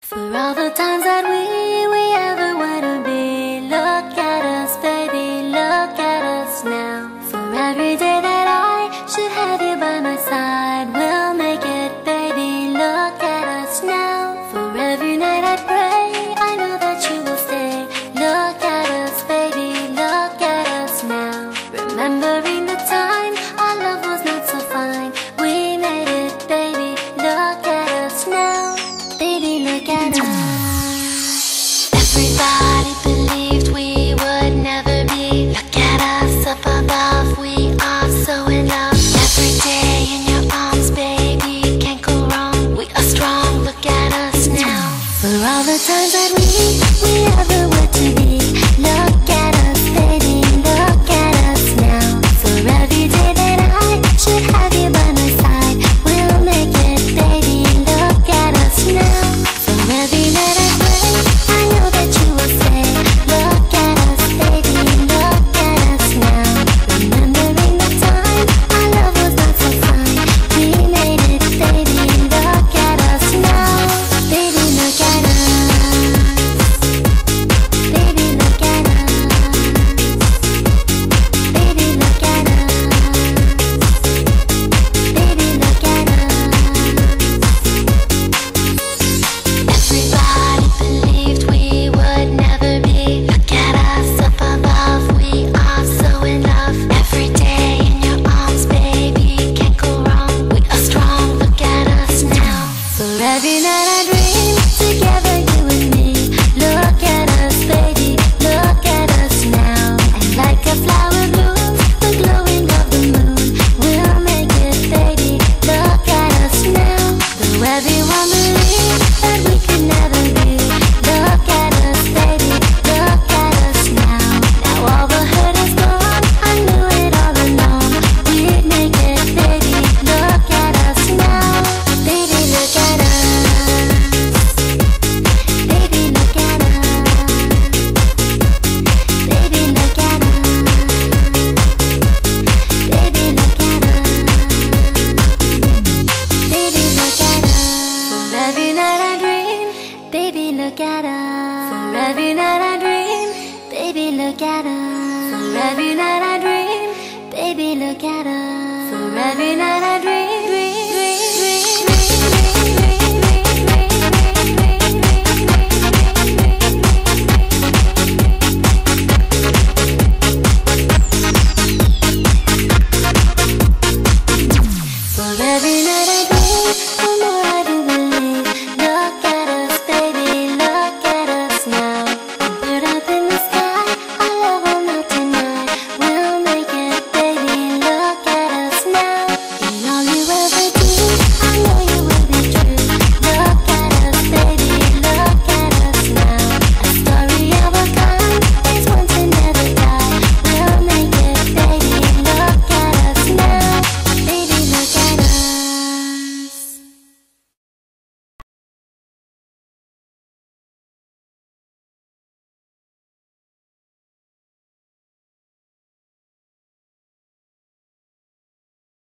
For all the times that we ever wanna be. Look at us, baby, look at us now. For every day that I should have you by my side, we'll make it, baby, look at us now. For every night I pray, I know that you will stay. Look at us, baby, look at us now. Remembering the time our love was not so fine, we made it, baby, look at us now. Baby, look at us. Everybody believed we would never be. Look at us up above, we are so in love. Every day in your arms, baby, can't go wrong. We are strong, look at us now. For all the times that we ever were to be. Look at us, baby, look at us now. For every day that I should have you by my side, we'll make it, baby, look at us now. For every night I pray, I know that you will say, look at us, baby, look at us now. Remembering the time our love was not so fine, we made it, baby, look at us now. Baby, look at us. Baby, look at us. Baby, look at us. Baby, look at us. Everybody believed we would never be. Look at us up above, we are so in love. Every day in your arms, baby, can't go wrong. We are strong, look at us now. For every night I dream together, you and me. Look at us, baby, look at us now. And like a flower blooms, the glowing of the moon, we'll make it, baby, look at us now. Though everyone believes that we could never be. Look at us, baby, look at us now. Now all the hurt is gone, I knew it all along. We'd make it, baby, look at us now. Baby, look at us. Baby, look at us. Baby, look at us. Baby, look at us. Baby, look at us. For every night I dream, baby, look at us. For every night I dream, baby, look at us. For every night I dream, baby, look at us. For every night I dream.